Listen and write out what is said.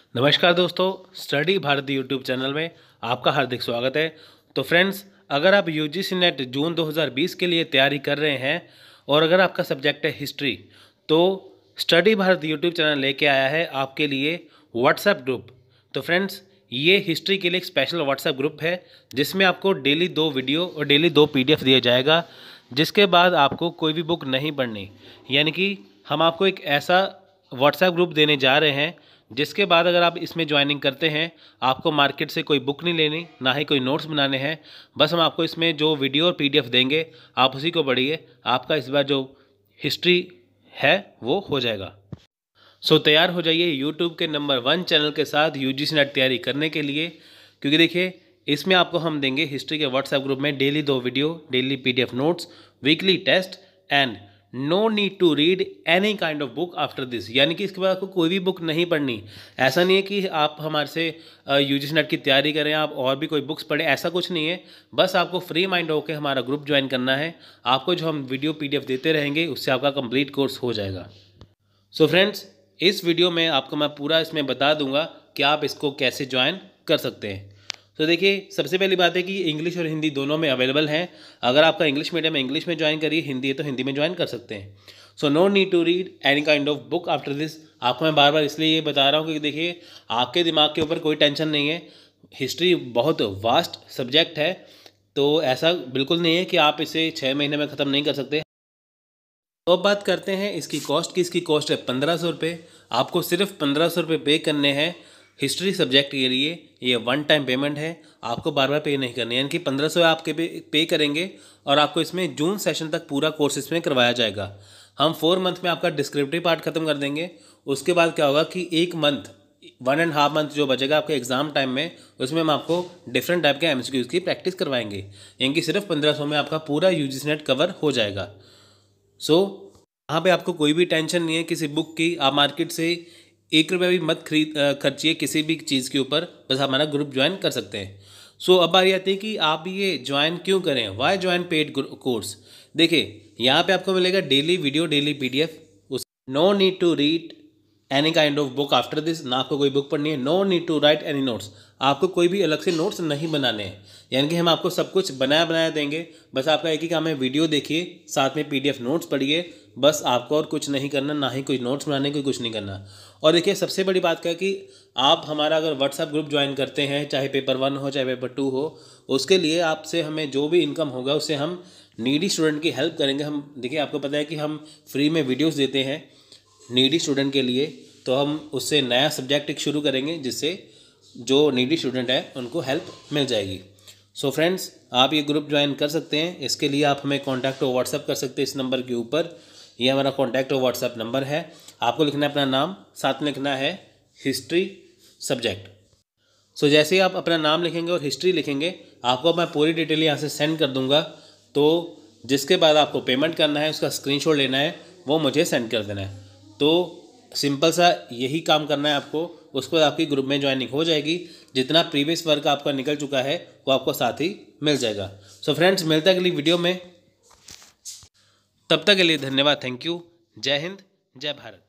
नमस्कार दोस्तों, study Bharat YouTube channel में आपका हार्दिक स्वागत है। तो फ्रेंड्स, अगर आप यूजीसी नेट जून 2020 के लिए तैयारी कर रहे हैं और अगर आपका सब्जेक्ट है हिस्ट्री, तो स्टडी भारत यूट्यूब चैनल लेके आया है आपके लिए व्हाट्सएप ग्रुप। तो फ्रेंड्स, ये हिस्ट्री के लिए एक स्पेशल व्हाट्सएप ग्रुप है जिसमें आपको डेली 2 वीडियो और डेली 2 पीडीएफ दिया जाएगा, जिसके बाद आपको कोई भी बुक नहीं पढ़नी। यानी कि हम आपको एक ऐसा व्हाट्सएप ग्रुप देने जा रहे हैं जिसके बाद अगर आप इसमें ज्वाइनिंग करते हैं, आपको मार्केट से कोई बुक नहीं लेनी, ना ही कोई नोट्स बनाने हैं। बस हम आपको इसमें जो वीडियो और पीडीएफ देंगे, आप उसी को पढ़िए। आपका इस बार जो हिस्ट्री है वो हो जाएगा। सो तैयार हो जाइए यूट्यूब के नंबर 1 चैनल के साथ यूजीसी नेट तैयारी करने के लिए, क्योंकि देखिए इसमें आपको हम देंगे हिस्ट्री के व्हाट्सएप ग्रुप में daily 2 video, daily PDF notes, weekly test and no need to read any kind of book after this. यानी कि इसके बाद आपको कोई भी बुक नहीं पढ़नी। ऐसा नहीं है कि आप हमारे से यूजीसी नेट की तैयारी करें, आप और भी कोई बुक्स पढ़ें, ऐसा कुछ नहीं है। बस आपको फ्री माइंड होकर हमारा ग्रुप ज्वाइन करना है। आपको जो हम वीडियो पीडीएफ देते रहेंगे उससे आपका कंप्लीट कोर्स हो जाएगा। सो फ्रेंड्स, इस वीडियो में आपको मैं पूरा इसमें बता दूंगा कि आप इसको कैसे ज्वाइन कर सकते हैं। तो देखिए, सबसे पहली बात है कि इंग्लिश और हिंदी दोनों में अवेलेबल हैं। अगर आपका इंग्लिश मीडियम है, इंग्लिश में ज्वाइन करिए, हिंदी है तो हिंदी में ज्वाइन कर सकते हैं। So no need to read any kind of book after this. आपको मैं बार बार इसलिए ये बता रहा हूँ क्योंकि देखिए, आपके दिमाग के ऊपर कोई टेंशन नहीं है। हिस्ट्री बहुत वास्ट सब्जेक्ट है, तो ऐसा बिल्कुल नहीं है कि आप इसे 6 महीने में ख़त्म नहीं कर सकते। तो अब बात करते हैं इसकी कॉस्ट की। इसकी कॉस्ट है 1500 रुपये। आपको सिर्फ 1500 रुपये पे करने हैं हिस्ट्री सब्जेक्ट के लिए। ये 1 टाइम पेमेंट है, आपको बार बार पे नहीं करनी है। यानी कि 1500 आपके पे करेंगे और आपको इसमें जून सेशन तक पूरा कोर्स इसमें करवाया जाएगा। हम 4 मंथ में आपका डिस्क्रिप्टिव पार्ट खत्म कर देंगे। उसके बाद क्या होगा कि 1 मंथ, 1.5 मंथ जो बचेगा आपके एग्जाम टाइम में, उसमें हम आपको डिफरेंट टाइप के एमसीक्यूज की प्रैक्टिस करवाएंगे। यानी कि सिर्फ 1500 में आपका पूरा यूजीसी नेट कवर हो जाएगा। यहाँ पे आपको कोई भी टेंशन नहीं है किसी बुक की। आप मार्केट से 1 रुपये भी मत खर्चिए किसी भी चीज़ के ऊपर, बस हमारा ग्रुप ज्वाइन कर सकते हैं। अब बारी आती है कि आप ये ज्वाइन क्यों करें, वाई ज्वाइन पेड कोर्स। देखिए, यहाँ पे आपको मिलेगा डेली वीडियो, डेली पीडीएफ। उस no need to read any kind of book after this. ना आपको कोई बुक पढ़नी है। No need to write any notes. आपको कोई भी अलग से नोट्स नहीं बनाने हैं। यानी कि हम आपको सब कुछ बनाया बनाया देंगे। बस आपका एक ही काम है, वीडियो देखिए, साथ में पीडीएफ नोट्स पढ़िए। बस आपको और कुछ नहीं करना, ना ही कोई नोट्स बनाने कोई कुछ नहीं करना। और देखिए, सबसे बड़ी बात क्या है कि आप हमारा अगर व्हाट्सएप ग्रुप ज्वाइन करते हैं, चाहे पेपर 1 हो चाहे पेपर 2 हो, उसके लिए आपसे हमें जो भी इनकम होगा उससे हम नीडी स्टूडेंट की हेल्प करेंगे। हम देखिए, आपको पता है कि हम फ्री में वीडियोज़ देते हैं नीडी स्टूडेंट के लिए, तो हम उससे नया सब्जेक्ट एक शुरू करेंगे जिससे जो नीडी स्टूडेंट है उनको हेल्प मिल जाएगी। सो फ्रेंड्स, आप ये ग्रुप ज्वाइन कर सकते हैं। इसके लिए आप हमें कॉन्टैक्ट और व्हाट्सएप कर सकते हैं इस नंबर के ऊपर। ये हमारा कॉन्टैक्ट और व्हाट्सएप नंबर है। आपको लिखना है अपना नाम, साथ में लिखना है हिस्ट्री सब्जेक्ट। जैसे ही आप अपना नाम लिखेंगे और हिस्ट्री लिखेंगे, आपको मैं पूरी डिटेल यहाँ से सेंड कर दूँगा। तो जिसके बाद आपको पेमेंट करना है, उसका स्क्रीनशॉट लेना है, वो मुझे सेंड कर देना है। तो सिंपल सा यही काम करना है आपको। उसके बाद आपकी ग्रुप में ज्वाइनिंग हो जाएगी। जितना प्रीवियस वर्क आपका निकल चुका है वो आपको साथ ही मिल जाएगा। फ्रेंड्स, मिलते हैं अगली वीडियो में। तब तक के लिए धन्यवाद। Thank you. जय हिंद, जय भारत।